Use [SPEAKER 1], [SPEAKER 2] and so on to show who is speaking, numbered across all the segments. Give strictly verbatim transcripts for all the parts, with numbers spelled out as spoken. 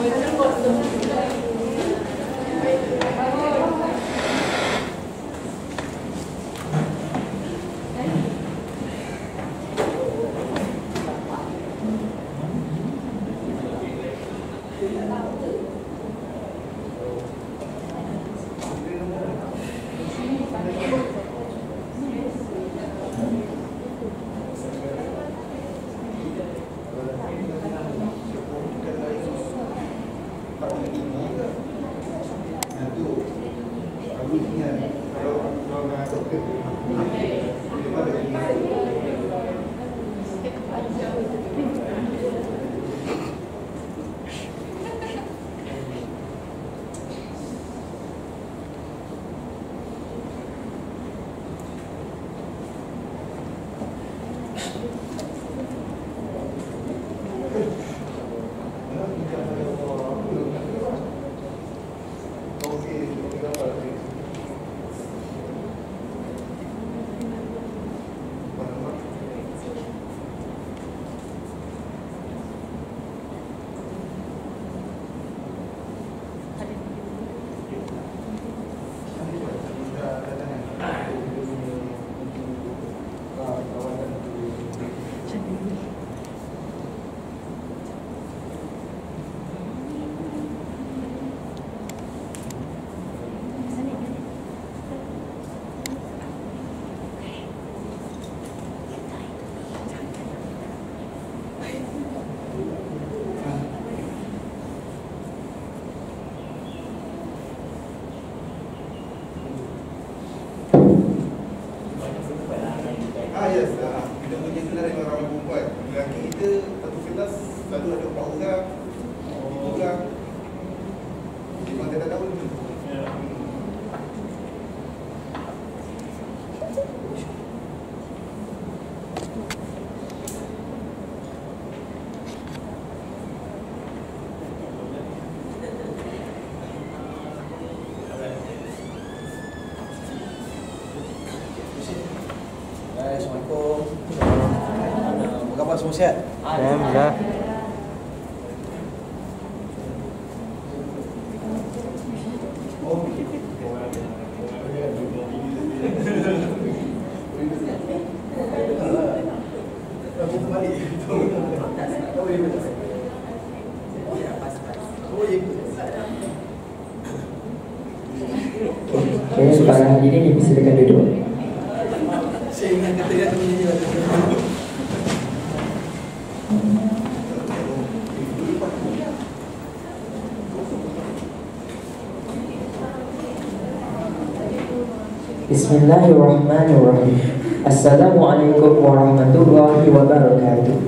[SPEAKER 1] Ah yes, ah, kita punya kelas dengan ramai perempuan. Lelaki kita satu kelas selalu ada empat orang, tiga orang. Memang tak tahu ni.
[SPEAKER 2] Assalamualaikum. Apa khabar, semua sihat?
[SPEAKER 3] Alhamdulillah.
[SPEAKER 4] Okay, para hadirin dipersilakan duduk.
[SPEAKER 2] Saya ingat kata dia tu menyanyi lagu.
[SPEAKER 4] Bismillahirrahmanirrahim. Assalamualaikum warahmatullahi wabarakatuh.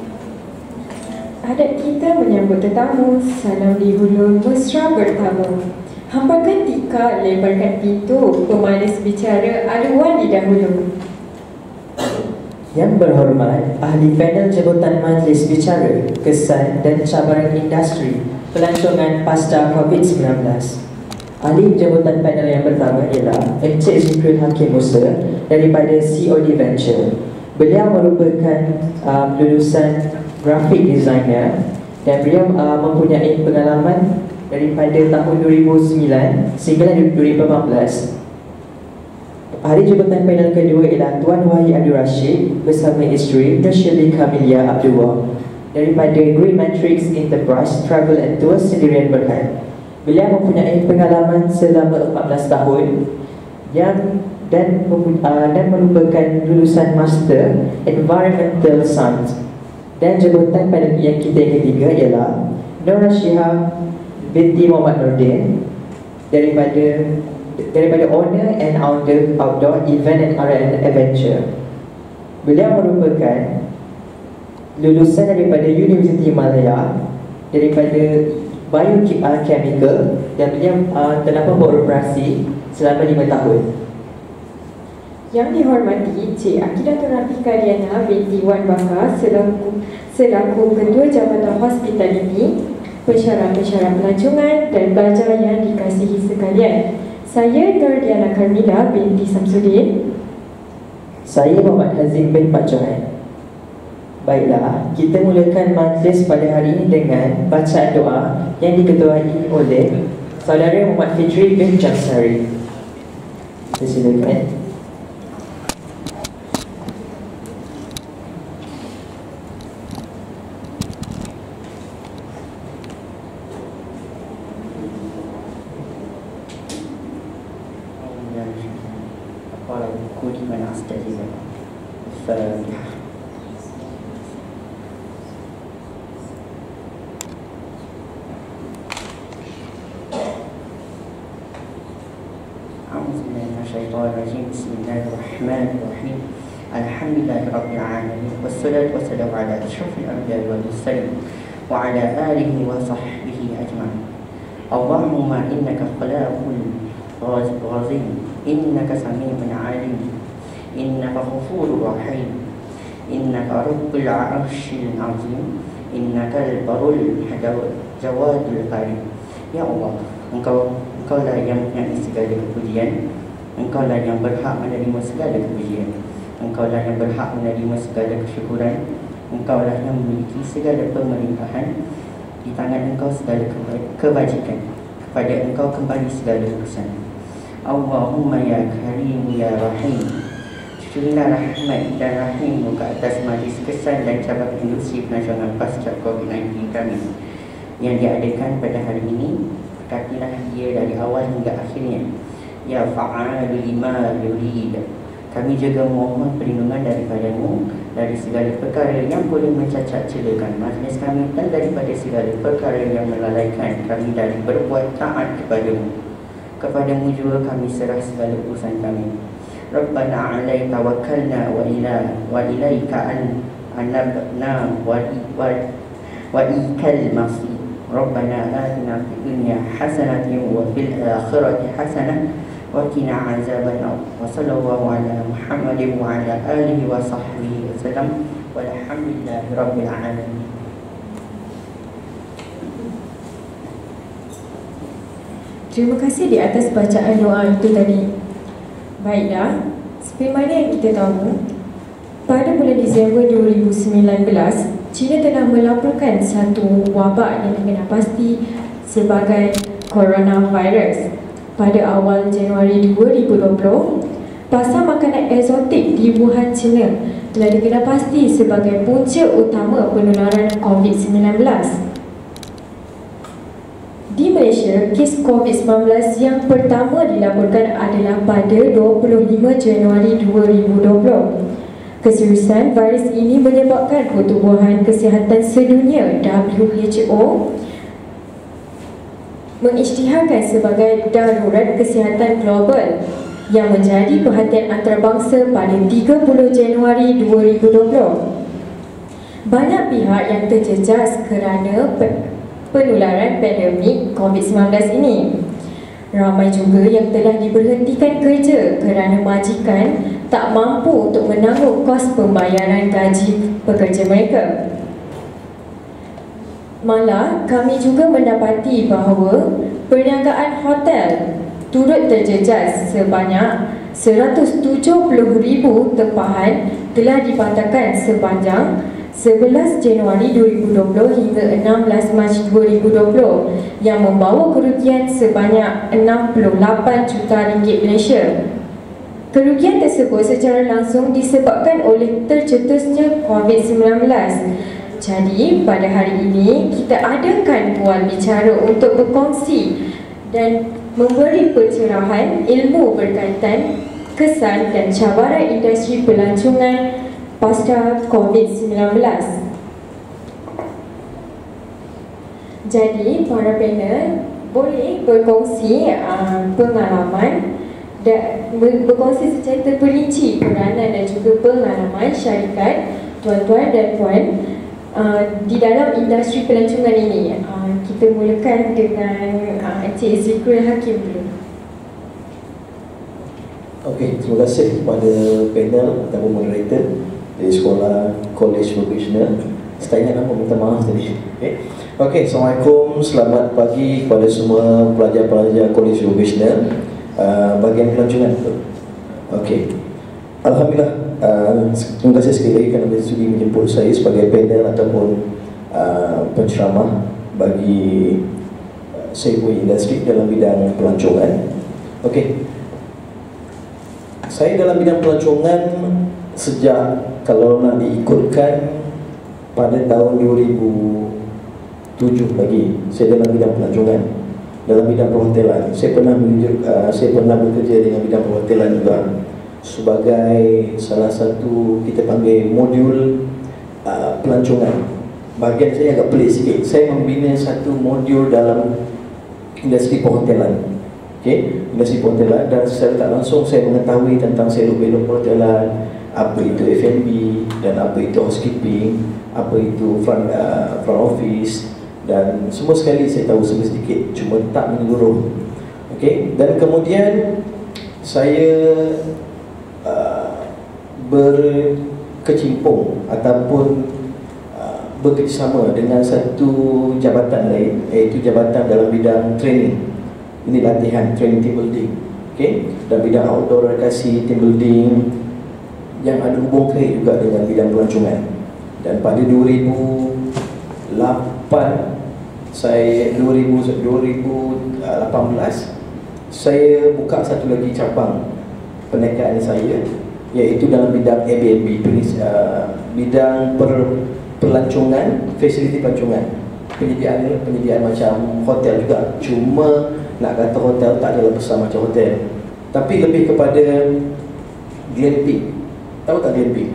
[SPEAKER 5] Adat kita menyambut tetamu, salam dihulur mesra bertamu. Hampakan tikar, lebarkan pintu, pemalis bicara, aluan didahulu.
[SPEAKER 4] Yang berhormat, ahli panel jabatan majlis bicara, kesan dan cabaran industri pelancongan pasca COVID sembilan belas. Ahli jabatan panel yang pertama ialah Encik Zikri Hakim Musa daripada C O D Venture. Beliau merupakan uh, lulusan graphic designer dan beliau uh, mempunyai pengalaman daripada tahun dua ribu sembilan sehingga dua ribu lapan belas. Ahli jabatan panel kedua ialah Tuan Wahid Abdul Rashid bersama isteri Shirley Kamilia Abdullah daripada Grey Matrix Enterprise Travel and Tours Sendirian Berhad. Beliau mempunyai pengalaman selama empat belas tahun yang dan uh, dan merupakan lulusan Master Environmental Science. Dan jabatan panel yang kita yang ketiga ialah Nora Shihab binti Muhammad Nordin daripada daripada owner and owner outdoor event and R and adventure. Beliau merupakan lulusan daripada Universiti Malaya daripada biochemical dan beliau uh, telah beroperasi selama lima tahun.
[SPEAKER 5] Yang dihormati Cik Akidatul Rafiqah Diana binti Wan Bakar selaku selaku Ketua Jabatan Hospitality, pensyarah-pensyarah pelancongan dan pelajar yang dikasihi sekalian. Saya Nur Diana Karmila binti Samsudin.
[SPEAKER 4] Saya Muhammad Hazim bin Pak Johan. Baiklah, kita mulakan majlis pada hari ini dengan bacaan doa yang diketuai oleh Saudara Muhammad Fitri bin Jamsari. Silakan.
[SPEAKER 3] Bismillahirrahmanirrahim. Alhamdulillahirrabbilalamin. Wassalatu wassalamu ala asyrafil anbiya'i wal mursalin wa ala alihi wa sahbihi ajma'in. Allahumma innaka khalaqul ghazim, innaka sami'un alim, innaka ghafurur rahim, innaka rabbul arsyil azim, innaka al-barul jawadul karim. Ya Allah, Engkau Engkaulah yang mempunyai segala kepujian, Engkaulah yang berhak menerima segala kepujian, Engkaulah yang berhak menerima segala kesyukuran, Engkaulah yang memiliki segala pemerintahan. Di tangan Engkau segala kebajikan, kepada Engkau kembali segala urusan. Allahumma ya Karim ya Rahim, curahlah rahmat dan rahim-Mu ke atas majlis kesan dan cabang industri pelancongan pasca covid sembilan belas kami yang diadakan pada hari ini. Berkatilah dia dari awal hingga akhirnya. Ya fa'alu lima yurid. Kami juga mohon perlindungan daripada-Mu dari segala perkara yang boleh mencacat celakan majlis kami dan daripada segala perkara yang melalaikan kami dari berbuat taat kepada-Mu. Kepada-Mu juga kami serah segala urusan kami. Rabbana alai tawakkalna wa ila wa ilaika an anabna wa wa wa ikal masir. Rabbana atina fid dunya hasanatan wa fil akhirati hasanah wa qina azabannar. Wa sallallahu ala Muhammadin wa ala alihi wa sahbihi wasallam. Walhamdulillahi rabbil alamin.
[SPEAKER 5] Terima kasih di atas bacaan doa itu tadi. Baiklah, seperti mana yang kita tahu, pada bulan Disember dua ribu sembilan belas, China telah melaporkan satu wabak yang dikenal pasti sebagai coronavirus. Pada awal Januari dua ribu dua puluh, pasar makanan eksotik di Wuhan, China telah dikenal pasti sebagai punca utama penularan covid sembilan belas. Di Malaysia, kes covid sembilan belas yang pertama dilaporkan adalah pada dua puluh lima Januari dua ribu dua puluh. Keseriusan virus ini menyebabkan Pertubuhan Kesihatan Sedunia W H O mengisytiharkan sebagai darurat kesihatan global yang menjadi perhatian antarabangsa pada tiga puluh Januari dua ribu dua puluh. Banyak pihak yang terjejas kerana penularan pandemik covid sembilan belas ini. Ramai juga yang telah diberhentikan kerja kerana majikan tak mampu untuk menanggung kos pembayaran gaji pekerja mereka. Malah, kami juga mendapati bahawa perniagaan hotel turut terjejas sebanyak seratus tujuh puluh ribu tempahan telah dipatahkan sepanjang sebelas Januari dua ribu dua puluh hingga enam belas Mac dua ribu dua puluh yang membawa kerugian sebanyak enam puluh lapan juta ringgit Malaysia. Kerugian tersebut secara langsung disebabkan oleh tercetusnya covid sembilan belas. Jadi, pada hari ini kita adakan bual bicara untuk berkongsi dan memberi pencerahan ilmu berkaitan kesan dan cabaran industri pelancongan pasca covid sembilan belas. Jadi, para panel boleh berkongsi uh, pengalaman dan berkongsi secara terperinci peranan dan juga pengalaman syarikat tuan-tuan dan puan uh, di dalam industri pelancongan ini. Uh, kita mulakan dengan uh, Encik Zikrul Hakim dulu.
[SPEAKER 2] Okey, terima kasih kepada panel ataupun moderator dari sekolah College Vocational. Saya ingat nama, minta maaf tadi. Okey, okay, Assalamualaikum, selamat pagi kepada semua pelajar-pelajar College Vocational uh, bahagian pelancongan. Okey, Alhamdulillah, uh, terima kasih sekali lagi kerana sudi menjemput saya sebagai panel ataupun uh, penceramah bagi uh, saya punya industri dalam bidang pelancongan. Okey, saya dalam bidang pelancongan sejak, kalau nak diikutkan, pada tahun dua ribu tujuh lagi saya dalam bidang pelancongan, dalam bidang perhotelan. Saya pernah menunjuk, uh, saya pernah bekerja dengan bidang perhotelan juga sebagai salah satu, kita panggil modul uh, pelancongan. Bahagian saya agak pelik sikit, saya membina satu modul dalam industri perhotelan. Okey, industri perhotelan, dan secara tak langsung saya mengetahui tentang selok-belok perhotelan, apa itu F and B dan apa itu housekeeping, apa itu front, uh, front office, dan semua sekali saya tahu sedikit, cuma tak menyeluruh. Okey, dan kemudian saya uh, berkecimpung ataupun uh, bekerjasama dengan satu jabatan lain, iaitu jabatan dalam bidang training. Ini latihan, training, team building. Okey, dan bidang outdoor rekreasi, team building yang ada hubung kait juga dengan bidang pelancongan. Dan pada dua ribu lapan, saya dua ribu lapan belas saya buka satu lagi cabang perniagaan saya, iaitu dalam bidang Airbnb, uh, bidang per, pelancongan, fasiliti pelancongan. Penyediaan penyediaan macam hotel juga, cuma nak kata hotel tak adalah besar macam hotel, tapi lebih kepada glamping. Tahu tak glamping?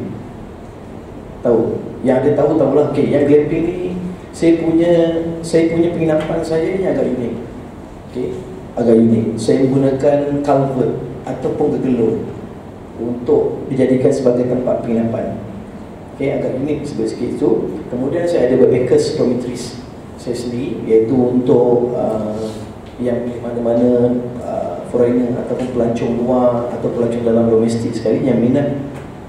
[SPEAKER 2] Tahu? Yang ada tahu tahulah. Okey, yang glamping ni saya punya saya punya penginapan saya ni agak unik. Okey, agak unik. Saya menggunakan culvert ataupun gegelung untuk dijadikan sebagai tempat penginapan. Okey, agak unik sikit itu. Kemudian saya ada backpackers dormitories saya sendiri, iaitu untuk uh, yang mana-mana uh, foreigner ataupun pelancong luar atau pelancong dalam domestik sekali yang minat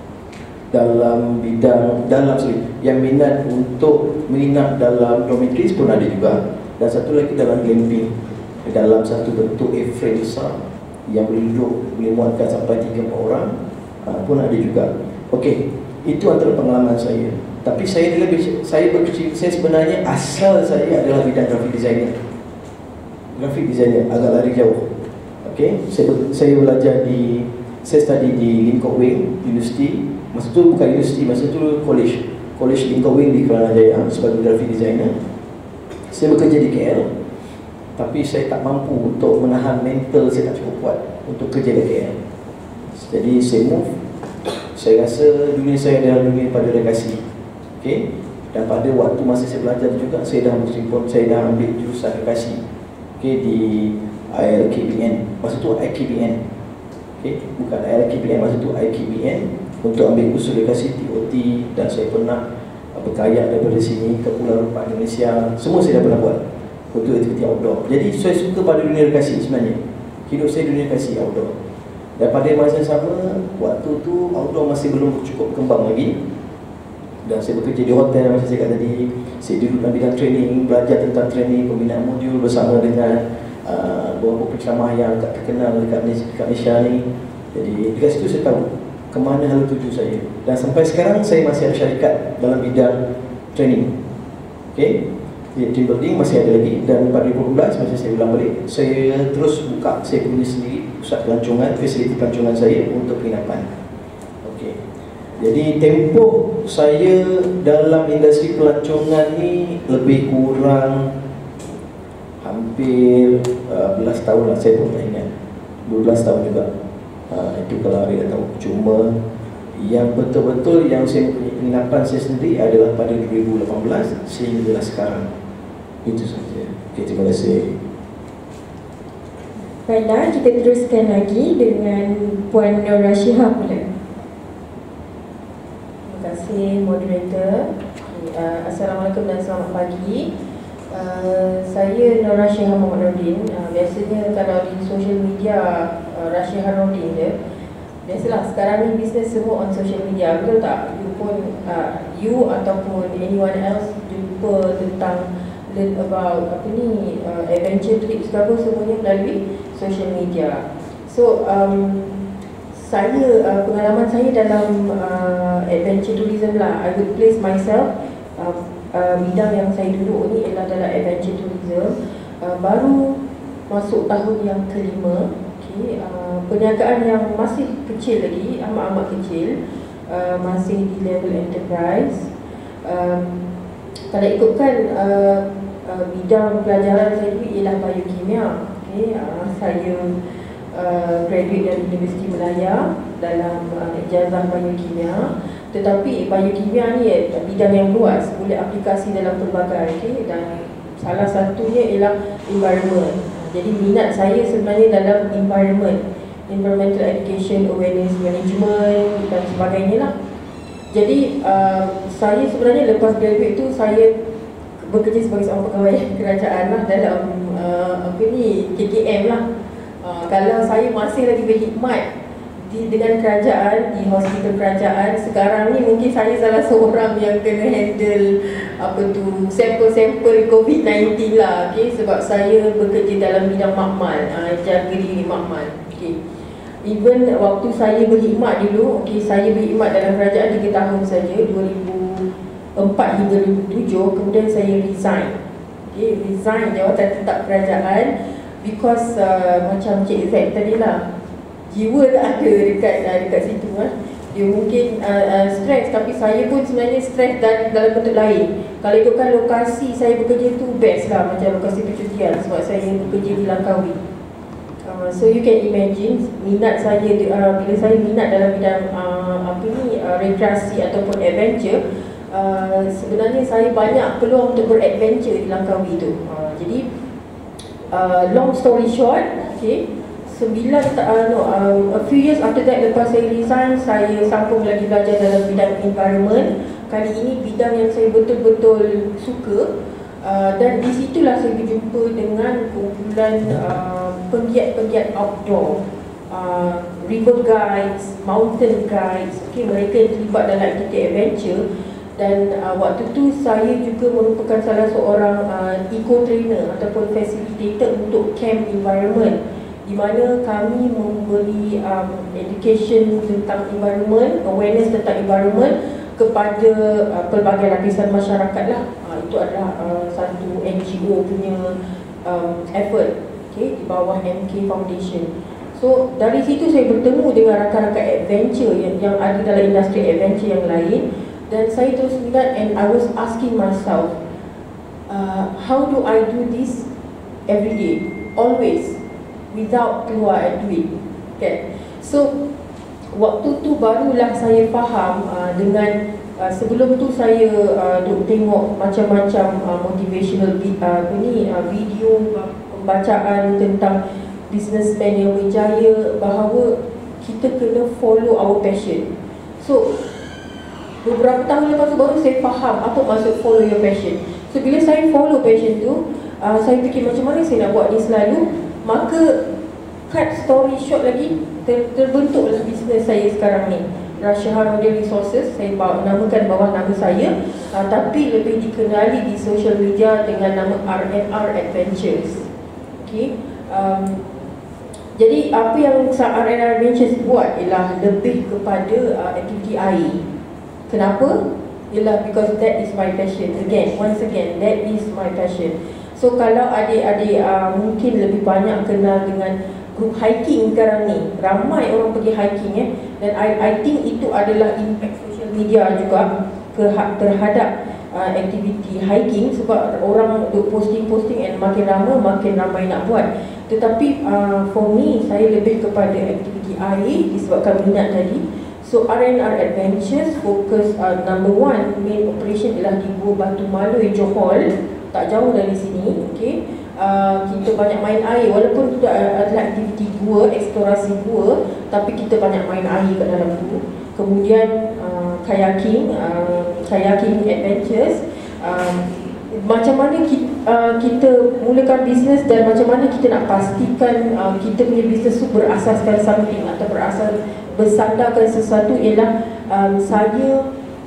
[SPEAKER 2] dalam bidang dalam sorry, yang minat untuk menginap dalam dormitories pun ada juga. Dan satu lagi dalam glamping, dalam satu bentuk A-frame besar yang boleh duduk, boleh muatkan sampai tiga empat orang uh, pun ada juga. Okey, itu antara pengalaman saya. Tapi saya lebih saya berkecil, saya sebenarnya asal saya adalah bidang graphic designer. Graphic designer agak lari jauh. Okey, saya saya belajar di saya study di Lincoln Wing University. Masa tu bukan universiti, masa tu college. College Lincoln Wing di Kelana Jaya sebagai graphic designer. Saya bekerja di K L, tapi saya tak mampu untuk menahan mental, saya tak cukup kuat untuk kerja di K L. Jadi saya move. Saya rasa dunia saya adalah dunia pada rekreasi. Okey, dan pada waktu masa saya belajar juga, saya dah bersimpun, saya dah ambil jurusan rekreasi. Okey, di I L K B N. Masa tu I K B N. Okey, bukan I L K B N, masa tu I K B N untuk ambil kursus rekreasi T O T. Dan saya pernah berkayak daripada sini ke Pulau Rupak Indonesia. Semua saya dah pernah buat untuk aktiviti outdoor. Jadi saya suka pada dunia rekreasi sebenarnya. Hidup saya dunia rekreasi outdoor. Dan pada masa sama, waktu tu outdoor masih belum cukup berkembang lagi. Dan saya bekerja di hotel macam saya kata tadi. Saya duduk dalam bidang training, belajar tentang training, pembinaan modul bersama dengan uh, beberapa penceramah yang tak terkenal dekat Malaysia, dekat Malaysia ni. Jadi dekat situ saya tahu ke mana hal tuju saya. Dan sampai sekarang saya masih ada syarikat dalam bidang training. Okey, team building masih ada lagi. Dan pada dua ribu dua belas masa saya ulang balik, saya terus buka saya punya sendiri pusat pelancongan, fasiliti pelancongan saya untuk penginapan. Okey, jadi tempoh saya dalam industri pelancongan ni lebih kurang hampir uh, belas tahun lah, saya pun tak ingat. dua belas tahun juga. Uh, itu kalau ada tahu. Cuma yang betul-betul yang saya punya penginapan saya sendiri adalah pada dua ribu lapan belas sehingga sekarang. Itu saja. Okay, terima kasih.
[SPEAKER 5] Baiklah, kita teruskan lagi dengan Puan Nora Shihab pula.
[SPEAKER 6] Terima kasih moderator. Uh, Assalamualaikum dan selamat pagi. Uh, saya Nora Shihab Muhammad Rodin. Uh, biasanya kalau di social media uh, Rashiha Rodin je. Biasalah sekarang ni bisnes semua on social media, betul tak? You pun uh, you ataupun anyone else jumpa tentang learn about apa ni uh, adventure trips ke apa, semuanya melalui social media. So um, saya uh, pengalaman saya dalam uh, adventure tourism lah, I would place myself uh, uh, bidang yang saya duduk ni ialah dalam adventure tourism. uh, baru masuk tahun yang kelima. Okay, uh, perniagaan yang masih kecil lagi, amat-amat kecil, uh, masih di level enterprise. um, kalau ikutkan uh, uh, bidang pelajaran saya dulu ialah biokimia. Okay, uh, saya Uh, graduate dari Universiti Melaya dalam uh, ijazah biokimia. Tetapi biokimia ni eh, bidang yang luas, boleh aplikasi dalam pelbagai, okay? Dan salah satunya ialah environment. Jadi minat saya sebenarnya dalam environment, environmental education, awareness management dan sebagainya lah. Jadi uh, saya sebenarnya lepas graduate tu saya bekerja sebagai seorang pegawai kerajaan lah dalam uh, apa ni K K M lah. Uh, kalau saya masih lagi berkhidmat di, dengan kerajaan, di hospital kerajaan, sekarang ni mungkin saya salah seorang yang kena handle apa tu sampel-sampel COVID sembilan belas lah, okay? Sebab saya bekerja dalam bidang makmal, uh, jaga diri makmal, okay? Even waktu saya berkhidmat dulu, okay, saya berkhidmat dalam kerajaan tiga tahun saja, dua ribu empat hingga dua ribu tujuh, kemudian saya resign, okay? Resign jawatan tetap kerajaan. Because uh, macam Cik Z tadi lah, jiwa tak ada dekat uh, dekat situ lah. Dia mungkin uh, uh, stres, tapi saya pun sebenarnya stres dalam, dalam bentuk lain. Kalau ikutkan lokasi saya bekerja tu best lah, macam lokasi percutian, sebab saya bekerja di Langkawi. uh, So you can imagine minat saya, uh, bila saya minat dalam bidang uh, apa ni, uh, rekreasi ataupun adventure, uh, sebenarnya saya banyak peluang untuk beradventure di Langkawi tu. uh, Jadi Uh, long story short, okay, sembilan uh, no, uh, a few years after that, lepas saya resign, saya sambung lagi belajar dalam bidang environment. Kali ini bidang yang saya betul-betul suka, uh, dan di situlah saya berjumpa dengan kumpulan uh, penggiat-penggiat outdoor, uh, river guides, mountain guides, okay, mereka yang terlibat dalam aktiviti adventure. Dan uh, waktu tu saya juga merupakan salah seorang uh, eco-trainer ataupun facilitator untuk camp environment, di mana kami memberi um, education tentang environment, awareness tentang environment kepada uh, pelbagai lapisan masyarakat lah. Uh, itu adalah uh, satu N G O punya um, effort, okay, di bawah M K Foundation. So dari situ saya bertemu dengan rakan-rakan adventure yang, yang ada dalam industri adventure yang lain. Dan saya terus minat, and I was asking myself, uh, how do I do this every day, always, without keluar duit, okay? So waktu tu barulah saya faham, uh, dengan uh, sebelum tu saya uh, duk tengok macam-macam uh, motivational uh, ni, uh, video pembacaan tentang businessman yang berjaya, bahawa kita kena follow our passion. So beberapa tahun lepas tu baru saya faham apa maksud follow your passion. So bila saya follow passion tu, uh, saya fikir macam mana saya nak buat ni selalu. Maka cut story short lagi, ter terbentuklah bisnes saya sekarang ni, Rasha Harodia Resources. Saya bawa, namakan bawah nama saya, uh, tapi lebih dikenali di social media dengan nama R and R Adventures. Okay, um, jadi apa yang R and R Adventures buat ialah lebih kepada uh, aktiviti air. Kenapa? Ialah because that is my passion. Again, once again, that is my passion. So kalau adik-adik uh, mungkin lebih banyak kenal dengan grup hiking sekarang ni, ramai orang pergi hiking, eh? Dan I, I think itu adalah impact social media juga terhadap uh, aktiviti hiking. Sebab orang duk posting-posting, and makin lama makin ramai nak buat. Tetapi uh, for me, saya lebih kepada aktiviti air disebabkan minat tadi. So R and R Adventures fokus, uh, number one, main operation ialah di Gua Batu Maloi, Johor, tak jauh dari sini. Okay, uh, kita banyak main air, walaupun itu adalah aktiviti gua, eksplorasi gua, tapi kita banyak main air kat dalam tu. Kemudian uh, kayaking, uh, kayaking adventures, uh, macam mana kita, uh, kita mulakan bisnes, dan macam mana kita nak pastikan uh, kita punya bisnes tu berasaskan something atau berasas bersandarkan sesuatu. Ialah um, saya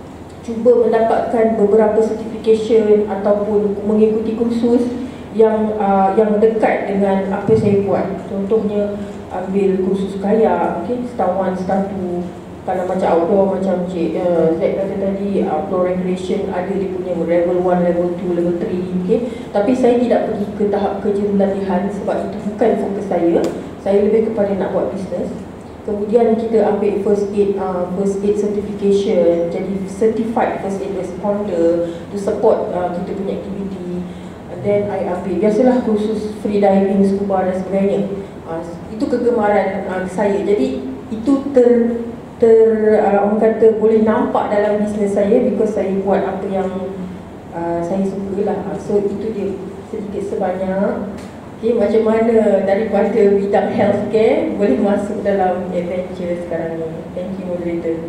[SPEAKER 6] cuba mendapatkan beberapa certification ataupun mengikuti kursus yang uh, yang dekat dengan apa saya buat. Contohnya ambil kursus kayak, okay, star one, star two. Kalau macam outdoor, macam Cik uh, Zack kata tadi, outdoor recreation ada dia punya level one, level two, level three, okay. Tapi saya tidak pergi ke tahap kerja latihan sebab itu bukan fokus saya. Saya lebih kepada nak buat bisnes. Kemudian kita ambil first aid, uh, first aid certification, jadi certified first aid responder to support uh, kita punya aktiviti. And then I ambil, biasalah kursus free diving, scuba dan sebagainya. uh, Itu kegemaran uh, saya. Jadi itu ter ter uh, orang kata boleh nampak dalam bisnes saya because saya buat apa yang uh, saya suka lah. So itu dia sedikit sebanyak. Okay, macam mana daripada bidang healthcare boleh masuk dalam adventure sekarang ni. Thank you moderator.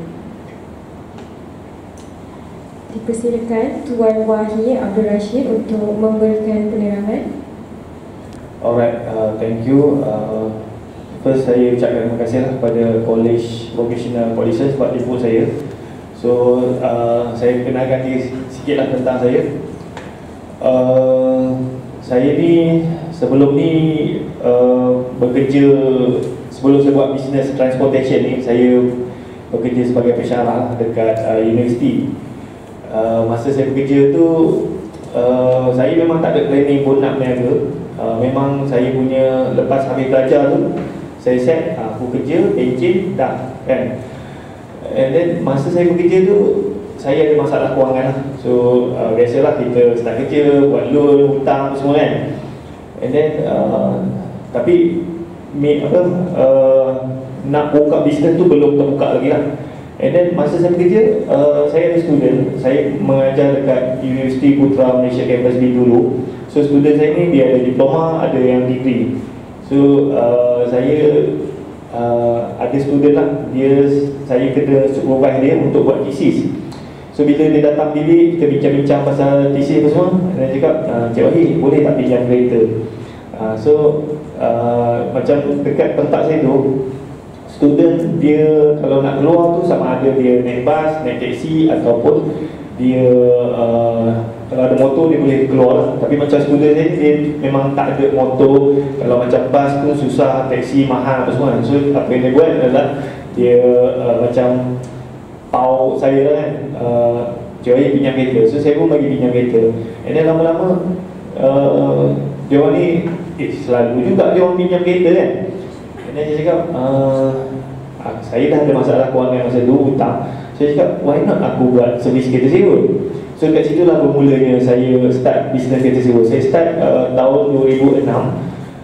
[SPEAKER 5] Dipersilakan Tuan Wahid Abdul Rashid untuk memberikan penerangan.
[SPEAKER 7] Alright, uh, thank you. Uh, First saya ucapkan terima kasih lah kepada College Vocational Colleges sebab jemput saya. So uh, saya kenalkan diri sikit lah tentang saya. uh, Saya ni sebelum ni uh, bekerja, sebelum saya buat bisnes transportation ni, saya bekerja sebagai pensyarah dekat uh, universiti. uh, Masa saya bekerja tu uh, saya memang tak ada planning pun nak berniaga. uh, Memang saya punya lepas habis belajar tu saya set, aku kerja, pencen, dah kan. And then masa saya bekerja tu saya ada masalah kewangan lah. So uh, biasalah kita start kerja, buat loan, hutang semua kan. And then uh, tapi make, apa, uh, nak buka bisnes tu belum terbuka lagi lah. And then masa saya bekerja, uh, saya ada student, saya mengajar dekat Universiti Putra Malaysia Campus B dulu. So student saya ni dia ada diploma, ada yang degree. So uh, saya uh, ada student lah, dia saya kena supervise dia untuk buat thesis. So bila dia datang bilik, kita bincang-bincang pasal thesis apa semua, dia cakap, uh, Cik Wahid boleh tak pinjam kereta? uh, So uh, macam dekat tempat saya tu, student dia kalau nak keluar tu sama ada dia naik bas, naik taksi ataupun dia uh, kalau ada motor dia boleh keluar lah. Tapi macam student ni dia memang tak ada motor. Kalau macam bas tu susah, taksi mahal apa semua. So apa yang dia buat adalah dia uh, macam pau saya lah kan, uh, Cik Wahid pinjam kereta. So saya pun bagi pinjam kereta. And then lama-lama uh, dia orang ni eh, selalu juga dia orang pinjam kereta kan. And then saya cakap uh, saya dah ada masalah kewangan masa tu, hutang. Saya cakap why not aku buat servis kereta sewa. So kat situ lah bermulanya saya start bisnes kereta sewa. Saya start uh, tahun dua ribu enam.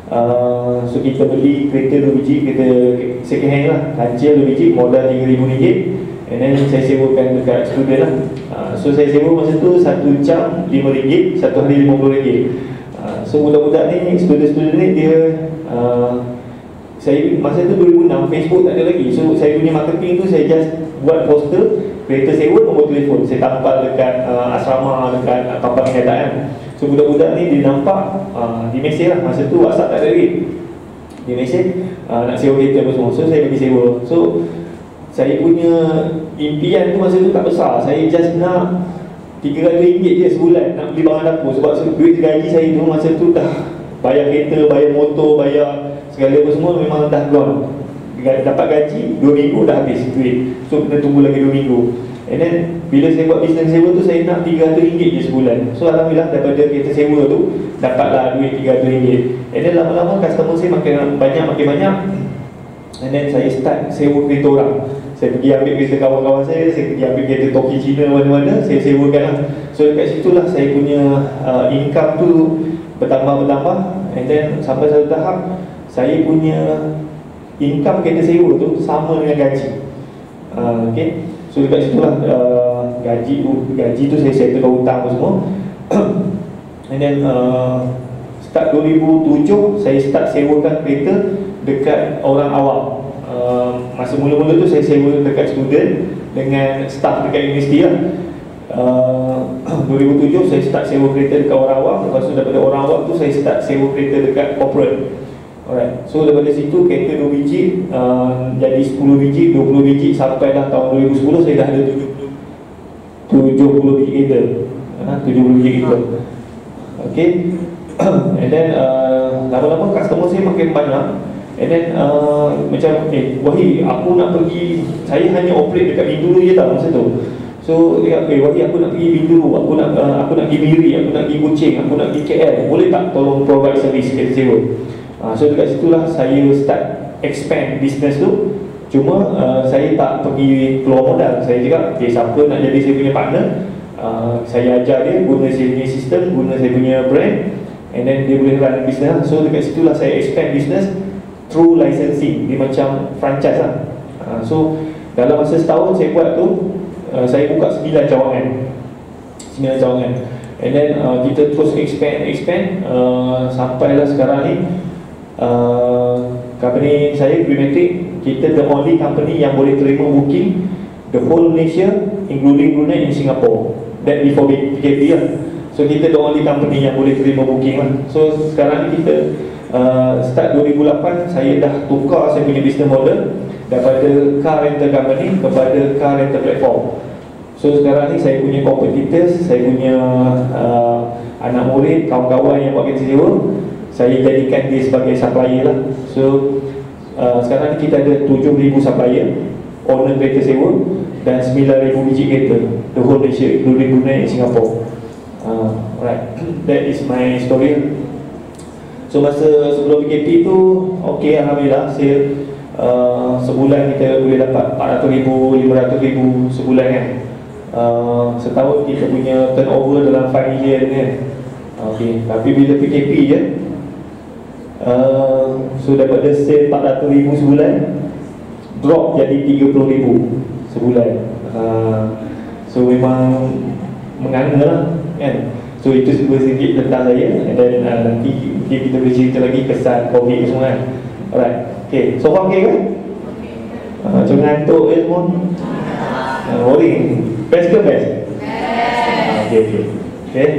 [SPEAKER 7] uh, So kita beli kereta dua biji, kereta second hand lah, kancil dua biji, modal tiga ribu ringgit. And then saya sewakan dekat student lah. uh, So saya sewa masa tu satu jam lima ringgit, satu hari lima puluh ringgit. uh, So budak-budak ni, student-student ni dia uh, saya masa tu dua ribu enam, Facebook tak ada lagi. So saya punya marketing tu saya just buat poster kereta sewa, nombor telefon saya tampal dekat uh, asrama, dekat uh, kapal kenyataan. So budak-budak ni dia nampak, uh, di mesej lah, masa tu WhatsApp tak ada lagi, di mesej uh, nak sewa kereta apa semua. So saya bagi sewa. So saya punya impian tu masa tu tak besar. Saya just nak tiga ratus ringgit je sebulan nak beli barang dapur. Sebab duit gaji saya tu masa tu dah bayar kereta, bayar motor, bayar segala apa semua memang dah gone. Dapat gaji dua minggu dah habis duit. So kena tunggu lagi dua minggu. And then bila saya buat bisnes sewa tu saya nak tiga ratus ringgit je sebulan. So alhamdulillah daripada kereta sewa tu dapatlah duit tiga ratus ringgit. And then lama-lama customer saya makin banyak, makin banyak. And then saya start sewa kereta orang. Saya pergi ambil kereta kawan-kawan saya, saya pergi ambil kereta toki Cina mana-mana, saya sewakan lah. So dekat situlah saya punya uh, income tu bertambah-bertambah. And then sampai satu tahap saya punya income kereta sewa tu sama dengan gaji. uh, Okay, so dekat situlah uh, gaji tu, gaji tu saya settlekan hutang apa semua. And then uh, start dua ribu tujuh saya start sewakan kereta dekat orang awam. uh, Masa mula-mula tu saya sewa dekat student dengan staff dekat universiti lah. uh, dua ribu tujuh saya start sewa kereta dekat orang awam. Lepas tu daripada orang awam tu saya start sewa kereta dekat corporate. Alright, so daripada situ kereta dua biji uh, jadi sepuluh biji, dua puluh biji, sampai dah tahun dua ribu sepuluh saya dah ada tujuh puluh biji kereta. uh, tujuh puluh biji kereta. Okay. And then uh, lama-lama customer saya makin banyak. And then uh, macam eh Wahid, aku nak pergi, saya hanya operate dekat Bintulu je tau masa tu. So dia eh Wahid, aku nak pergi Bintulu, aku nak uh, aku nak pergi Miri, aku nak pergi Kuching, aku nak pergi K L, boleh tak tolong provide service kereta sewa? uh, So dekat situlah saya start expand business tu. Cuma uh, saya tak pergi keluar modal. Saya cakap, okay, siapa nak jadi saya punya partner, uh, saya ajar dia guna saya punya sistem, guna saya punya brand, and then dia boleh run business. So dekat situlah saya expand business through licensing. Dia macam franchise lah. uh, So dalam masa setahun saya buat tu, uh, saya buka sembilan cawangan. sembilan cawangan. And then uh, kita terus expand expand uh, sampailah sekarang ni. uh, Company saya Greenmatic, kita the only company yang boleh terima booking the whole Malaysia including Brunei and Singapore. That before P K P lah. So kita the only company yang boleh terima booking lah. So sekarang ni kita uh, start dua ribu lapan, saya dah tukar saya punya business model daripada car rental company kepada car rental platform. So sekarang ni saya punya competitors, saya punya uh, anak murid, kawan-kawan yang buat kereta sewa, saya jadikan dia sebagai supplier lah. So uh, sekarang ni kita ada tujuh ribu supplier owner kereta sewa dan sembilan ribu biji kereta the whole Malaysia including Brunei and Singapore. uh, Right, that is my story. So masa sebelum P K P tu, okay, Alhamdulillah saya uh, sebulan kita boleh dapat empat ratus ribu, lima ratus ribu sebulan kan. uh, Setahun kita punya turnover dalam lima million kan. Okay, tapi bila P K P je, uh, so daripada sale empat ratus ribu sebulan drop jadi tiga puluh ribu sebulan. uh, So memang menganga lah kan. So itu sedikit tentang saya. And then uh, nanti okay, kita boleh cerita lagi kesan COVID semua kan. Alright, okay, so far okay kan? Uh, macam ngantuk je semua. uh, Boring. Best ke best? Best. Okay, okay, okay.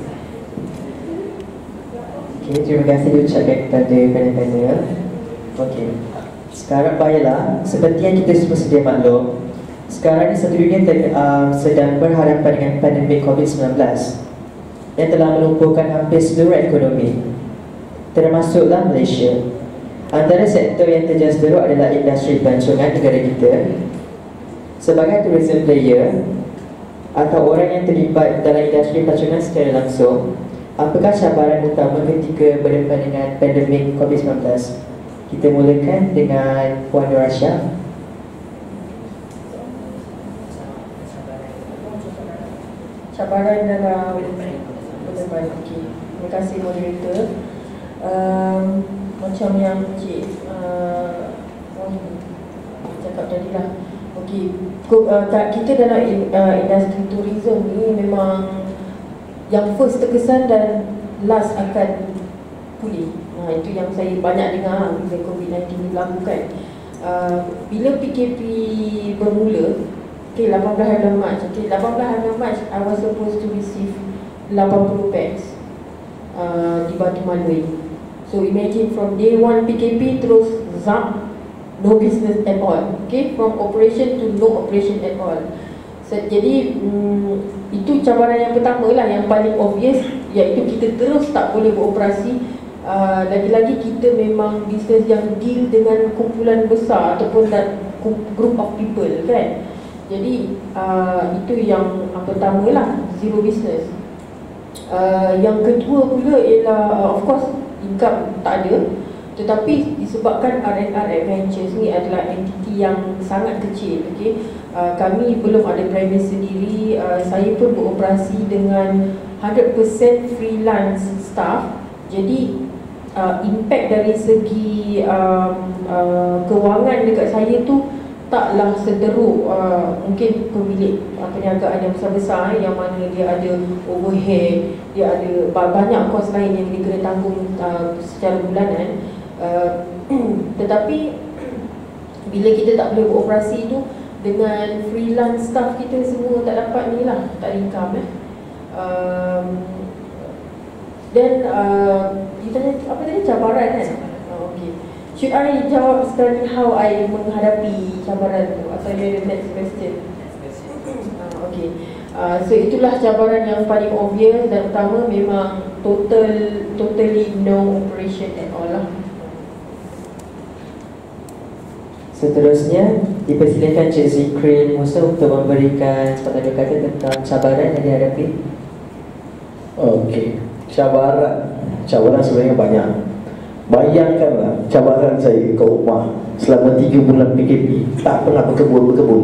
[SPEAKER 4] Okay, terima kasih diucapkan kepada panel-panel. Okey, sekarang baiklah, seperti yang kita semua sedia maklum, sekarang ni satu dunia ter, uh, sedang berhadapan dengan pandemik COVID sembilan belas yang telah melumpuhkan hampir seluruh ekonomi, termasuklah Malaysia. Antara sektor yang terjejas teruk adalah industri pelancongan negara kita. Sebagai tourism player atau orang yang terlibat dalam industri pelancongan secara langsung, apakah cabaran utama ketika berdepan dengan pandemik COVID sembilan belas? Kita mulakan dengan Puan Nur Rasha.
[SPEAKER 6] Cabaran dalam berdepan. Okey. Terima kasih moderator. Um, macam yang Cik uh, cakap tadi lah. Okey. Uh, kita dalam uh, industri tourism ni memang yang first terkesan dan last akan pulih. Nah, itu yang saya banyak dengar bila COVID sembilan belas ni berlaku kan. Uh, bila P K P bermula, okay, lapan belas hari Mac, okay, lapan belas hari Mac I was supposed to receive lapan puluh packs uh, di Batu Malui. So imagine from day one P K P terus zap, no business at all. Okay, from operation to no operation at all. So, jadi um, itu cabaran yang pertama lah, yang paling obvious, iaitu kita terus tak boleh beroperasi. Uh, lagi-lagi kita memang bisnes yang deal dengan kumpulan besar ataupun that group of people kan. Jadi uh, itu yang uh, pertama lah, zero business. uh, Yang kedua pula ialah uh, of course income tak ada. Tetapi disebabkan R and R Adventures ni adalah entiti yang sangat kecil, okay? uh, Kami belum ada premise sendiri. uh, Saya pun beroperasi dengan one hundred percent freelance staff. Jadi uh, impact dari segi um, uh, kewangan dekat saya tu taklah seteruk uh, mungkin pemilik uh, perniagaan yang besar-besar, yang mana dia ada overhead, dia ada banyak kos lain yang dia kena tanggung uh, secara bulanan. Uh, tetapi bila kita tak boleh beroperasi tu, dengan freelance staff kita semua tak dapat ni lah, tak ada income eh. um, Dan uh, kita tanya apa tadi, cabaran kan? uh, okay. Should I jawab sekali how I menghadapi cabaran tu, atau you ada next question? uh, Okay, uh, so itulah cabaran yang paling obvious dan utama, memang total totally no operation at all lah.
[SPEAKER 4] Seterusnya, dipersilakan Cik Zikri Musa untuk memberikan sepatah kata tentang cabaran yang dihadapi.
[SPEAKER 2] Okey, cabaran. Cabaran sebenarnya banyak. Bayangkanlah cabaran saya ke rumah selama tiga bulan P K P, tak pernah berkebun-berkebun.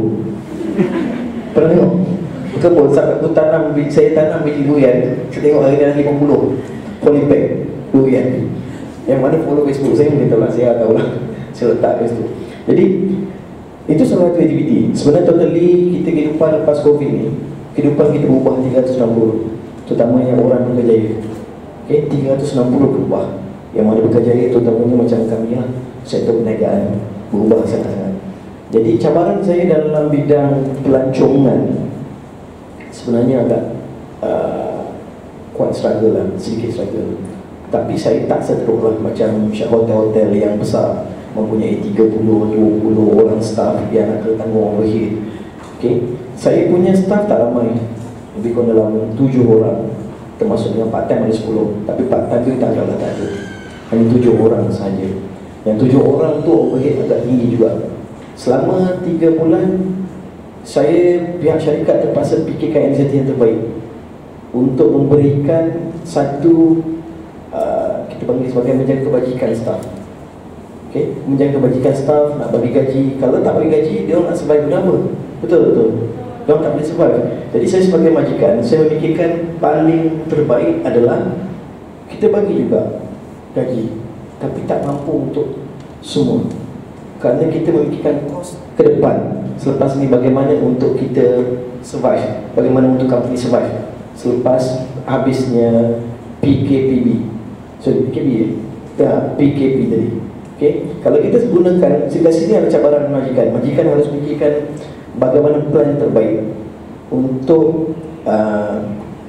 [SPEAKER 2] Pernah tengok? Berkebun sampai aku tanam, saya tanam biji durian. Saya tengok hari ni lima puluh polybag durian. Yang mana follow Facebook saya mungkin tahu lah, saya tahu lah. Saya letak kat situ. Jadi itu salah satu aktiviti. Sebenarnya totally kita kehidupan lepas Covid ni, kehidupan kita berubah tiga ratus enam puluh, terutamanya orang Berkejaya. Okay, tiga ratus enam puluh berubah. Yang mana Berkejaya terutamanya macam kami lah, sektor perniagaan berubah sangat-sangat. Jadi cabaran saya dalam bidang pelancongan sebenarnya agak uh, quite struggle lah, sedikit struggle. Tapi saya tak seteruk lah macam hotel-hotel yang besar mempunyai tiga puluh, dua puluh orang staff yang akan tanggung overhead. Okay, saya punya staff tak ramai, lebih kurang dalam tujuh orang, termasuk dengan part time ada sepuluh. Tapi part time tu tak ada, tak ada, hanya tujuh orang sahaja. Yang tujuh orang tu overhead agak tinggi juga. Selama tiga bulan saya, pihak syarikat terpaksa fikirkan inisiatif yang terbaik untuk memberikan satu uh, kita panggil sebagai menjaga kebajikan staff. Okay, menjaga kebajikan staff, nak bagi gaji. Kalau tak bagi gaji, dia orang nak survive kenapa? Betul, betul. Dia orang tak boleh survive. Jadi saya sebagai majikan, saya memikirkan paling terbaik adalah kita bagi juga gaji, tapi tak mampu untuk semua. Kerana kita memikirkan kos ke depan selepas ni, bagaimana untuk kita survive, bagaimana untuk company survive selepas habisnya P K P B. Sorry, P K P ya? Ya, P K P tadi. Okay? Kalau kita gunakan, situasi ini ada cabaran majikan. Majikan harus fikirkan bagaimana plan yang terbaik untuk uh,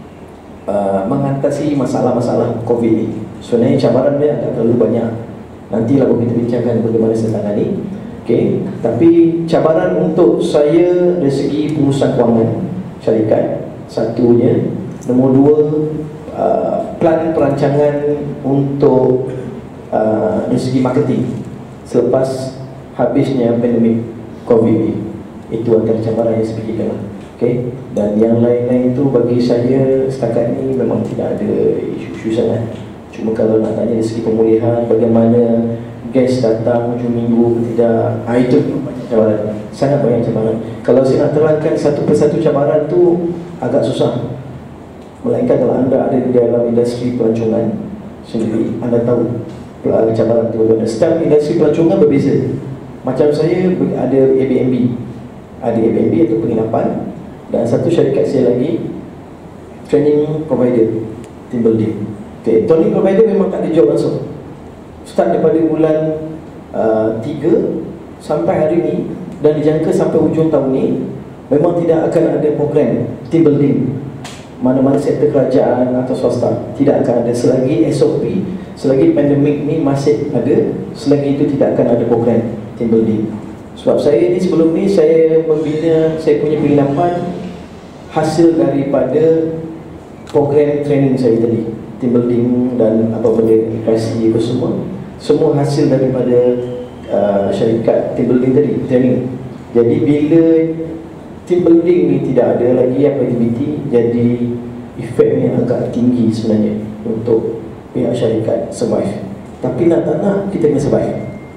[SPEAKER 2] uh, mengatasi masalah-masalah Covid ini. Sebenarnya cabaran dia tak terlalu banyak. Nantilah kita bincangkan bagaimana saya tangani. Okay. Tapi cabaran untuk saya dari segi pengurusan kewangan syarikat, satunya. Nombor dua, uh, plan perancangan untuk uh, dari segi marketing selepas habisnya pandemik Covid ini. Itu antara cabaran yang saya fikirkan. Okay. Dan yang lain-lain itu bagi saya setakat ini memang tidak ada isu-isu sangat. Cuma kalau nak tanya dari segi pemulihan, bagaimana guest datang hujung minggu tidak, ah, itu banyak cabaran, sangat banyak cabaran. Kalau saya nak terangkan satu persatu cabaran tu agak susah. Melainkan kalau anda ada di dalam industri pelancongan sendiri, anda tahu cabaran itu bagaimana. Setiap industri pelancongan berbeza. Macam saya ada Airbnb, ada Airbnb itu penginapan, dan satu syarikat saya lagi training provider, team building. Okay, training provider memang tak ada job langsung. Start daripada bulan uh, tiga sampai hari ni, dan dijangka sampai hujung tahun ni memang tidak akan ada program team building mana-mana sektor kerajaan atau swasta. Tidak akan ada selagi S O P, selagi pandemik ni masih ada, selagi itu tidak akan ada program team building. Sebab saya ni sebelum ni saya membina saya punya penginapan hasil daripada program training saya tadi, team building dan apa benda kasih apa semua, semua hasil daripada uh, syarikat team building tadi, training. Jadi bila team building ni tidak ada lagi apa aktiviti, jadi efeknya agak tinggi sebenarnya untuk pihak syarikat survive. Tapi nak tak nak, kita kena survive,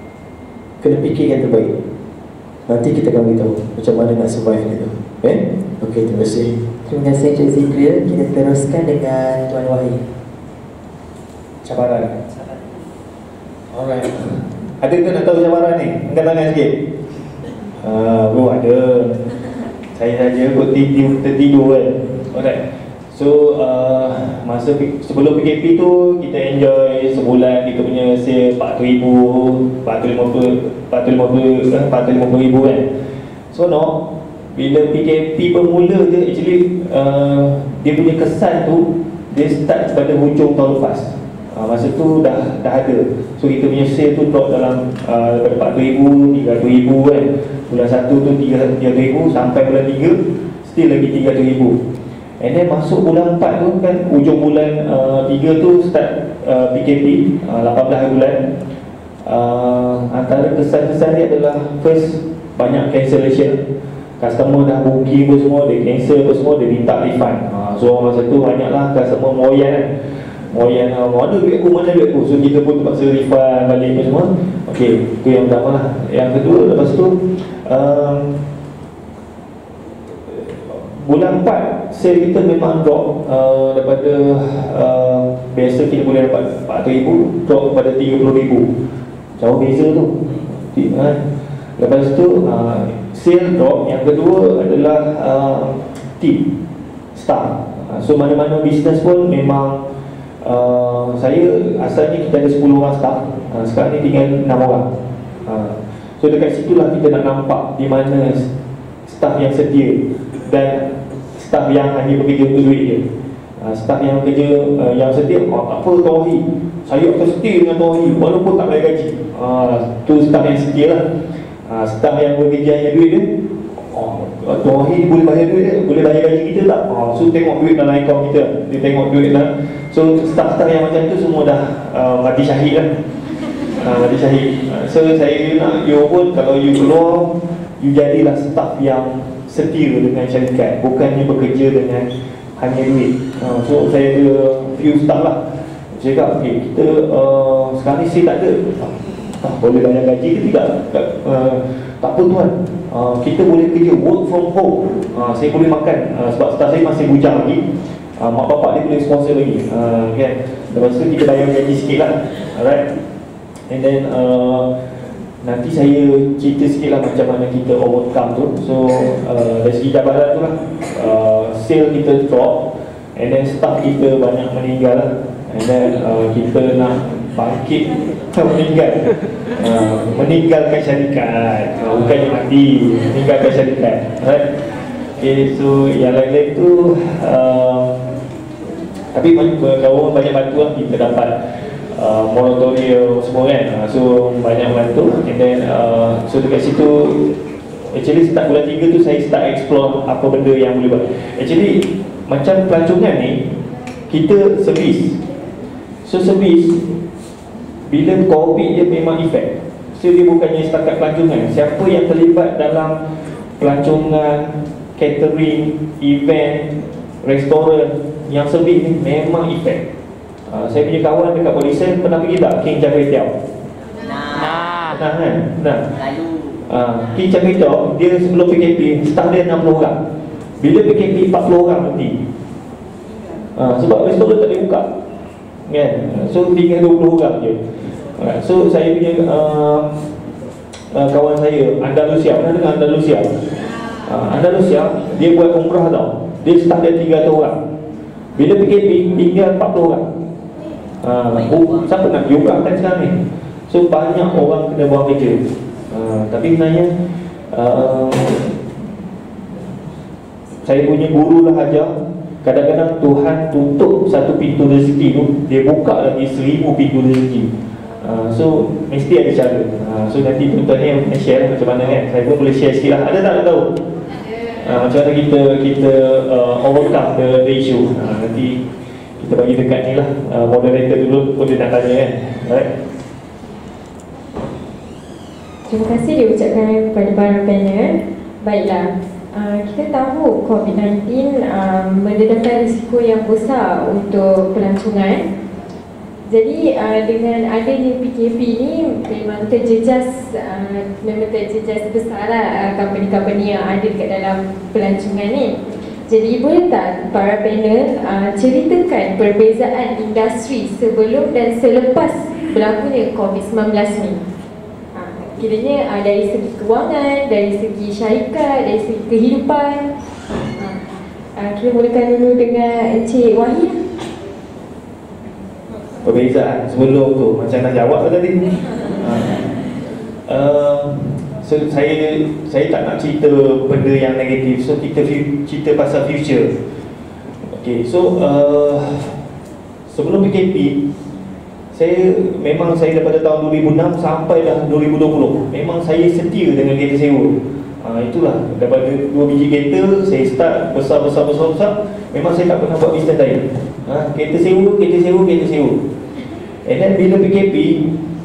[SPEAKER 2] kena fikir yang terbaik. Nanti kita akan beritahu macam mana nak survive itu. Okay? Okay, terima kasih.
[SPEAKER 4] Terima kasih Cik Zikri. Kita teruskan dengan Tuan Wahid.
[SPEAKER 7] Cabaran. Alright. Ada ke nak tahu cabaran ni? Angkat tangan sikit. Uh, oh ada. Saya saja kot tidur, tertidur kan. Alright. So uh, masa sebelum P K P tu kita enjoy sebulan kita punya sale empat puluh ribu, empat ratus lima puluh, empat ratus lima puluh ribu kan. So no, bila P K P bermula je actually uh, dia punya kesan tu dia start pada hujung tahun lepas. Uh, masa tu dah dah ada. So kita punya sale tu drop dalam uh, daripada empat puluh ribu, tiga ratus ribu kan. Bulan satu tu tiga ratus ribu sampai bulan tiga still lagi tiga ratus ribu. And then masuk bulan empat tu kan, ujung bulan uh, tiga tu start uh, P K P, uh, lapan belas bulan. uh, antara kesan-kesan dia adalah first, banyak cancellation. Customer dah booking pun semua, dia cancel pun semua, dia minta refund. ha, So masa tu banyaklah customer moyan kan, moyan, mana duit aku, mana duit aku. So kita pun terpaksa refund balik pun semua. Okay, itu yang pertama lah. Yang kedua, lepas tu um, bulan empat sale kita memang drop uh, daripada uh, biasa kita boleh dapat empat puluh ribu, drop kepada tiga puluh ribu. Jauh beza tu. ha. Lepas tu uh, sale drop. Yang kedua adalah uh, team, staff. uh, So mana-mana bisnes pun memang uh, saya asalnya kita ada sepuluh orang staff, uh, sekarang ni tinggal enam orang. uh, So dekat situlah kita nak nampak di mana staff yang setia dan staff yang hanya bekerja untuk duit je. uh, Staff yang bekerja uh, yang setia, oh, tak apa Tauhid, saya akan setia dengan Tauhid walaupun tak bayar gaji. uh, Tu staff yang setia lah. Uh, staff yang bekerja hanya duit dia, oh, Tauhid boleh bayar duit dia, boleh bayar gaji kita tak? Oh, so tengok duit dalam akaun kita, dia tengok duit lah. So staff-staff yang macam tu semua dah uh, mati syahid lah. uh, Mati syahid. uh, So saya nak you pun, kalau you keluar, you jadilah staff yang setia dengan syarikat, bukannya bekerja dengan hanya duit. uh, So saya ada few staff lah. Saya cakap, okay, kita uh, sekarang ni saya tak ada, ah, boleh bayar gaji ke tidak? Tak, uh, tak apa tuan, uh, kita boleh kerja work from home. uh, Saya boleh makan, uh, sebab staff saya masih bujang lagi. uh, Mak bapak dia boleh sponsor lagi. uh, kan? Lepas tu kita bayar gaji sikit lah. Alright. And then uh, nanti saya cerita sikit lah macam mana kita overcome tu. So uh, dari segi cabaran tu lah, uh, sale kita drop, and then staff kita banyak meninggal. And then uh, kita nak bangkit, meninggal, uh, meninggalkan syarikat, uh, bukannya mati, meninggalkan syarikat. Right? Okay, so yang lain-lain tu uh, tapi kawan banyak bantu lah, kita dapat uh, moratorium semua kan. uh, So banyak bantu. And then uh, so dekat situ, actually start bulan tiga tu saya start explore apa benda yang boleh buat. Actually macam pelancongan ni, kita servis. So servis, bila COVID dia memang efek. So dia bukannya setakat pelancongan. Siapa yang terlibat dalam pelancongan, catering, event, restoran, yang servis ni memang efek. uh, Saya punya kawan dekat Polisen pernah pergi tak King Char Kway Teow? Pernah. Pernah kan? Pernah. Lalu uh, King Char Kway Teow, dia sebelum P K P, staff dia enam puluh orang. Bila P K P, empat puluh orang berhenti. uh, Sebab restoran tak boleh buka kan? So tinggal dua puluh orang je. Alright. So saya punya uh, uh, kawan saya Andalusia, pernah dengar Andalusia? uh, Andalusia, dia buat umrah tau. Dia staff dia tiga ratus orang. Bila P K P, tinggal empat puluh orang. uh, oh, Siapa nak jumlah kan sekarang ni? So banyak orang kena buang kerja. uh, Tapi sebenarnya uh, saya punya guru lah ajar, kadang-kadang Tuhan tutup satu pintu rezeki tu, dia buka lagi seribu pintu rezeki. uh, So mesti ada cara. uh, So nanti tuan-tuan ni yang share macam mana kan. Saya pun boleh share sikit lah. Ada tak nak tahu? uh, Macam mana kita kita uh, overcome the, the issue. uh, Nanti kita bagi dekat ni lah, uh, moderator dulu pun dia nak tanya kan. Alright.
[SPEAKER 5] Terima kasih diucapkan kepada para panel. Baiklah, uh, kita tahu COVID sembilan belas uh, mendedahkan risiko yang besar untuk pelancongan. Jadi uh, dengan adanya P K P ni memang terjejas, uh, memang terjejas besarlah uh, company-company yang ada dekat dalam pelancongan ni. Jadi boleh tak para panel uh, ceritakan perbezaan industri sebelum dan selepas berlakunya COVID sembilan belas ni? Uh, kiranya uh, dari segi kewangan, dari segi syarikat, dari segi kehidupan. uh, uh, Kita mulakan dulu dengan Encik Wahid.
[SPEAKER 7] Perbezaan sebelum tu macam nak jawab ke tadi? uh, So saya saya tak nak cerita benda yang negatif. So kita cerita pasal future. Okay, so uh, sebelum P K P, saya memang saya daripada tahun dua ribu enam sampai dah dua ribu dua puluh memang saya setia dengan kereta sewa. uh, Itulah, daripada dua biji kereta saya start besar-besar-besar-besar. Memang saya tak pernah buat bisnes lain. ha, Kereta sewa, kereta sewa, kereta sewa. And then bila P K P,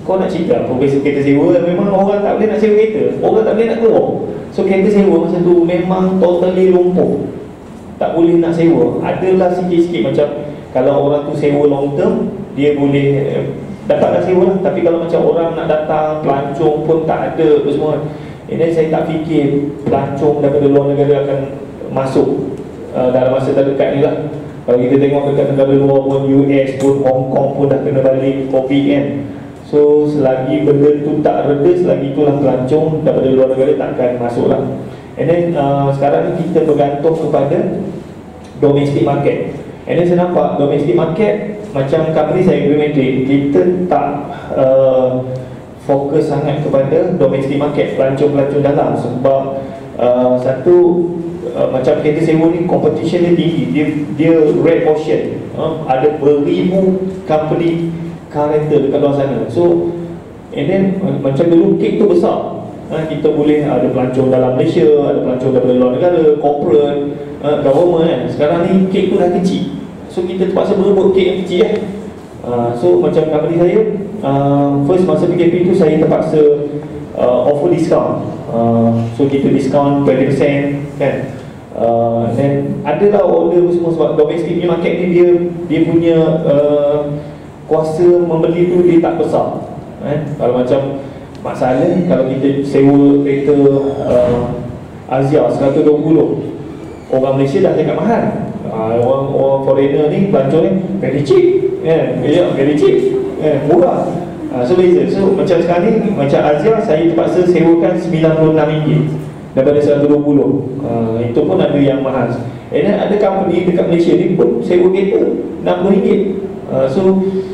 [SPEAKER 7] kau nak cerita profesi kereta sewa, memang orang tak boleh nak sewa kereta, orang tak boleh nak keluar. So kereta sewa masa tu memang totally lumpuh, tak boleh nak sewa. Adalah sikit-sikit macam kalau orang tu sewa long term, dia boleh eh, dapatlah sewa lah. Tapi kalau macam orang nak datang, pelancong pun tak ada apa semua. Ini saya tak fikir pelancong daripada luar negara akan masuk uh, dalam masa terdekat ni lah. Kalau kita tengok dekat negara luar pun, U S pun, Hong Kong pun dah kena balik COVID kan. So selagi benda tu tak reda, selagi itulah pelancong daripada luar negara takkan masuk lah. And then uh, sekarang ni kita bergantung kepada domestic market. And then saya nampak domestic market, macam company saya Grimetric, kita tak uh, fokus sangat kepada domestic market, pelancong-pelancong dalam. Sebab uh, satu, uh, macam kereta sewa ni competition dia tinggi, dia, dia red ocean, uh, ada beribu company car rental dekat luar sana. So and then uh, macam dulu kek tu besar, uh, kita boleh ada pelancong dalam Malaysia, ada pelancong daripada luar negara, corporate, uh, government kan. Sekarang ni kek tu dah kecil, so kita terpaksa berebut kek yang kecil eh. Uh, so macam company saya, uh, first masa P K P tu saya terpaksa uh, offer discount, uh, so kita discount twenty percent kan. Uh, then adalah order semua sebab domestic ni market ni dia dia punya uh, kuasa membeli tu dia tak besar eh? Kalau macam Mak Saleh, kalau kita sewa kereta uh, Azia seratus dua puluh, orang Malaysia dah cakap mahal. Uh, orang, orang foreigner ni, pelancong ni very cheap yeah, yeah, very cheap yeah, murah. uh, So beza. So macam sekarang ni, macam Azia saya terpaksa sewakan sembilan puluh enam ringgit daripada seratus dua puluh. uh, Itu pun ada yang mahal. And then ada company dekat Malaysia ni pun sewa kereta enam puluh ringgit. uh, So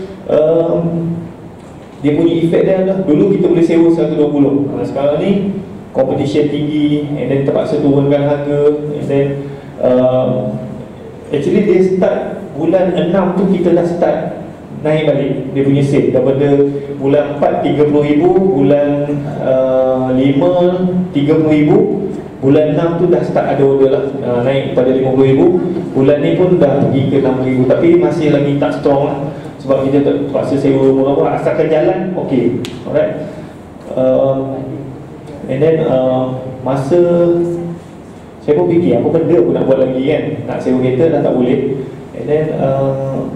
[SPEAKER 7] um, dia punya efek dia lah. Dulu kita boleh sewa seratus dua puluh, uh, sekarang ni competition tinggi, and then terpaksa turunkan harga. And then uh, actually dia start bulan enam tu kita dah start naik balik dia punya sale. Daripada bulan empat tiga puluh ribu, bulan uh, lima tiga puluh ribu, bulan enam tu dah start ada order lah, uh, naik pada lima puluh ribu. Bulan ni pun dah pergi ke enam puluh ribu, tapi masih lagi tak strong lah. Sebab kita terpaksa sewa murah-murah, asalkan jalan, ok. Alright. uh, And then uh, masa saya pun fikir apa benda aku nak buat lagi kan, nak sewa kereta dah tak boleh. And then uh,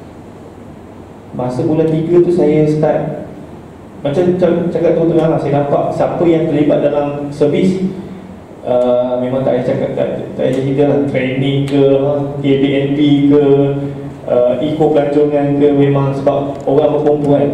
[SPEAKER 7] masa bulan tiga tu saya start, macam cakap tu tengah lah, saya nampak siapa yang terlibat dalam servis. uh, Memang tak payah cakap, tak, tak payah cerita lah, training ke, K B N P ke, uh, eco pelancongan ke, memang sebab orang berkumpulan.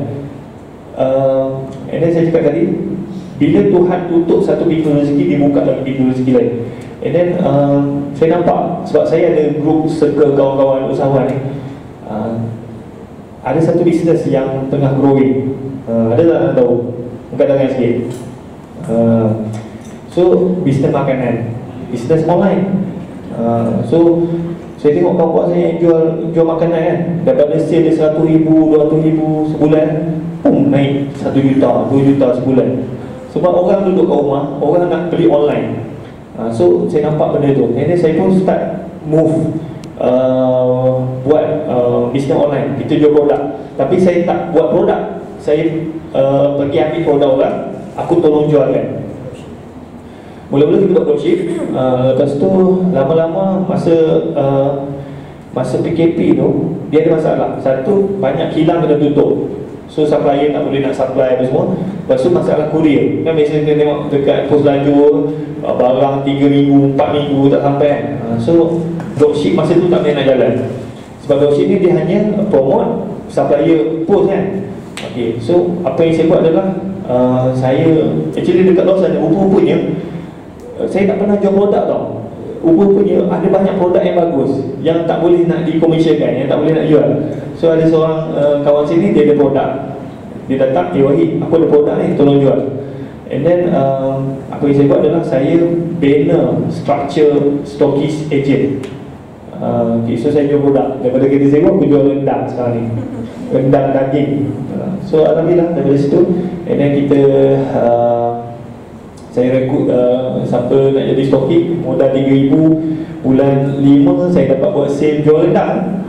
[SPEAKER 7] uh, And then saya cakap tadi, bila Tuhan tutup satu pintu rezeki, dia buka lagi pintu rezeki lain. And then uh, saya nampak, sebab saya ada group circle kawan-kawan usahawan ni, uh, ada satu bisnes yang tengah growing. uh, Ada tak nak tahu? Angkat tangan sikit. uh, So bisnes makanan, bisnes online. uh, So saya tengok kawan-kawan saya yang jual, jual makanan kan, daripada sale dia seratus ribu, dua ratus ribu sebulan, pum, naik satu juta, dua juta sebulan. Sebab orang duduk kat rumah, orang nak beli online. Uh, so saya nampak benda tu. And then saya pun start move, uh, buat uh, bisnes online. Kita jual produk, tapi saya tak buat produk. Saya uh, pergi ambil produk orang, aku tolong jualkan. Mula-mula kita buat dropship. uh, Lepas tu lama-lama masa uh, masa P K P tu, dia ada masalah. Satu, banyak kilang kena tutup, so supplier tak boleh nak supply apa semua. Lepas tu masalah courier. Kan biasa kita tengok dekat pos laju, barang tiga minggu, empat minggu tak sampai kan. So dropship masa tu tak boleh nak jalan. Sebab dropship ni dia hanya promote supplier pos kan. Okay, so apa yang saya buat adalah uh, saya actually dekat luar sana, rupa-rupanya uh, saya tak pernah jual produk tau. Rupa-rupanya ada banyak produk yang bagus yang tak boleh nak dikomersialkan, yang tak boleh nak jual. So ada seorang uh, kawan sini, dia ada produk. Dia datang, eh Wahid, aku ada produk ni, tolong jual. And then uh, apa yang saya buat adalah saya bina structure stockist agent. uh, okay, So saya jual produk. Daripada kereta sewa, aku jual rendang sekarang ni, rendang daging. uh, So alhamdulillah daripada situ. And then kita uh, saya rekrut uh, siapa nak jadi stokis, modal tiga ribu. Bulan lima saya dapat buat sale jual rendang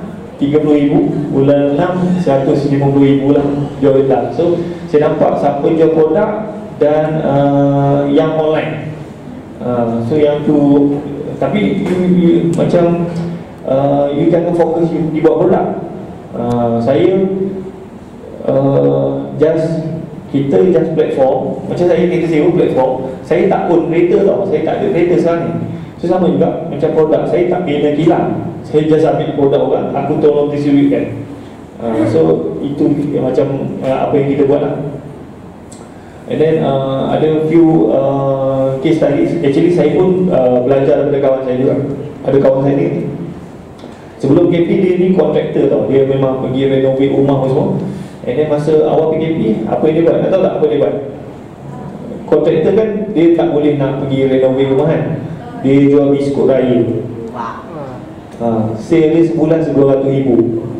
[SPEAKER 7] tiga puluh ribu, bulan enam seratus lima puluh ribu lah jual rendah. So saya nampak siapa jual produk dan uh, yang online. uh, So yang tu, tapi you, you, macam uh, you jangan fokus di buat produk. uh, Saya uh, just kita just platform. Macam saya kita sewa platform, saya tak pun kereta tau, saya tak ada kereta sekarang ni. So sama juga macam produk, saya tak bina kilang, saya just ambil produk orang, aku tolong distributekan. uh, So itu macam uh, apa yang kita buat lah. And then uh, ada few uh, case studies. Actually saya pun uh, belajar daripada kawan saya juga. Ada kawan saya ni, sebelum P K P dia ni kontraktor tau, dia memang pergi renovate rumah semua. And then masa awal P K P, apa yang dia buat? Tak tahu tak apa dia buat? Kontraktor kan dia tak boleh nak pergi renovate rumah kan, dia jual biskut raya. Ha, sale dia sebulan sepuluh ratus ribu.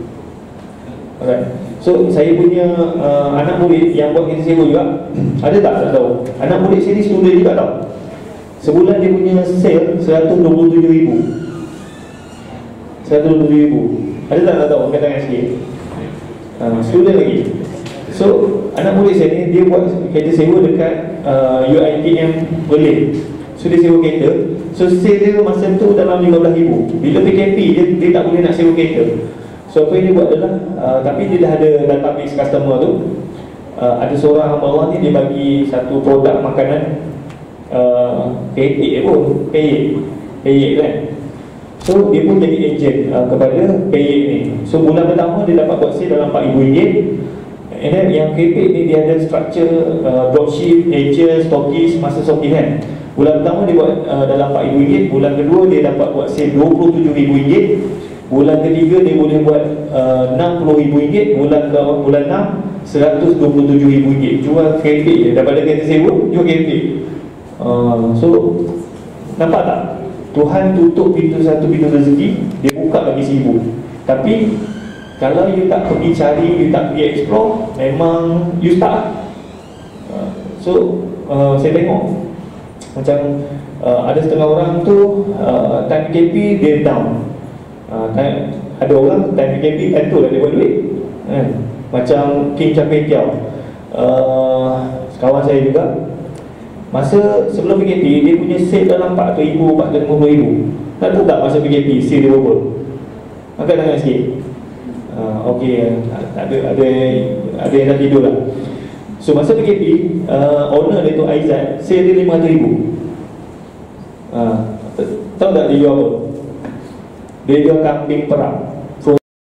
[SPEAKER 7] Alright. So saya punya uh, anak murid yang buat kereta sewa juga, ada tak? Tak tahu. Anak murid saya ni student juga tau. Sebulan dia punya sale seratus dua puluh tujuh ribu. seratus dua puluh tujuh ribu. Ada tak? Tak tahu. Angkat tangan sikit. uh, Student lagi. So anak murid saya ni, dia buat kereta sewa dekat uh, U I T M Berlin. So dia sewa kereta. So sale dia masa tu dalam lima belas ribu. Bila P K P dia, dia tak boleh nak sewa kereta. So apa yang dia buat adalah uh, tapi dia dah ada database customer tu. uh, Ada seorang hamba Allah ni, dia bagi satu produk makanan uh, peyek pun, peyek Peyek kan. So dia pun jadi agent uh, kepada peyek ni. So bulan pertama dia dapat buat sale dalam empat ribu ringgit. And then yang peyek ni dia ada structure uh, dropship, agent, stockist, master stockist kan. Bulan pertama dia buat uh, dalam empat ribu ringgit. Bulan kedua dia dapat buat sale dua puluh tujuh ribu ringgit. Bulan ketiga dia boleh buat uh, enam puluh ribu ringgit. Bulan ke bulan enam seratus dua puluh tujuh ribu ringgit. Jual kereta je, daripada kereta sewa jual kereta. uh, So nampak tak? Tuhan tutup pintu satu pintu rezeki, dia buka lagi seribu. Tapi kalau you tak pergi cari, you tak pergi explore, memang you stuck. uh, So uh, saya tengok macam uh, ada setengah orang tu uh, time P K P dia down. uh, time, Ada orang time P K P time tu lah dia buat duit eh, macam King Chapek Kiau, uh, kawan saya juga. Masa sebelum P K P dia punya sale dalam empat ratus ribu, empat ratus lima puluh ribu. Tak tahu tak masa P K P sale dia berapa? Angkat tangan sikit. uh, Okey, ada, ada, ada yang dah tidur lah. So masa P K P uh, owner dia tu Aizat, sale dia lima ratus ribu. uh, Tahu tak dia jual apa? Dia jual kambing perang.